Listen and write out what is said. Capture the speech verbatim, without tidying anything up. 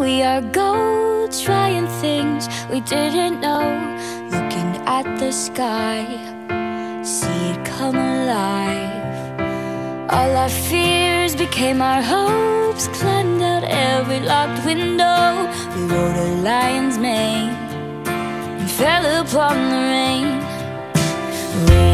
We are gold, trying things we didn't know. Looking at the sky, see it come alive. All our fears became our hopes. Climbed out every locked window. We rode a lion's mane and fell upon the rain. We